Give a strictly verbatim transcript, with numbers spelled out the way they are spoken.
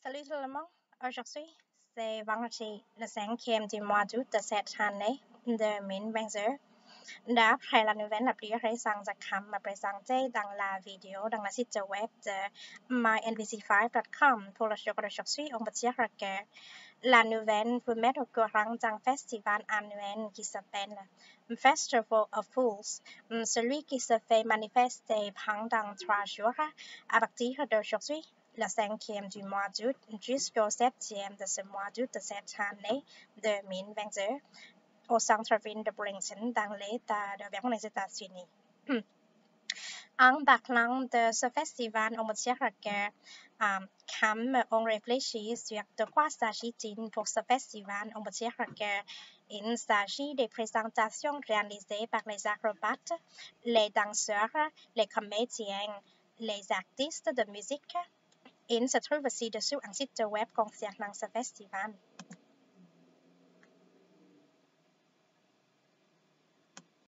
Salut tout le monde. Aujourd'hui, c'est vendredi le cinquième du mois d'août de cette année deux mille vingt-deux. D'après la nouvelle la plus récente me présentée dans la vidéo dans le site web de my n v c five dot com pour le jour d'aujourd'hui, on peut dire que la nouvelle vous met au courant d'un festival annuel qui s'appelle Festival of Fools, celui qui se fait manifester pendant trois jours à partir d'aujourd'hui, le cinquième du mois d'août jusqu'au septième de ce mois d'août de cette année deux mille vingt-deux au centre-ville de Burlington dans l'État de Vermont, les États-Unis. En parlant de ce festival, on peut dire que euh, comme on réfléchit sur de quoi s'agit-il pour ce festival, on peut dire qu'il s'agit des présentations réalisées par les acrobates, les danseurs, les comédiens, les artistes de musique. Il se trouve aussi dessous un site web concernant ce festival.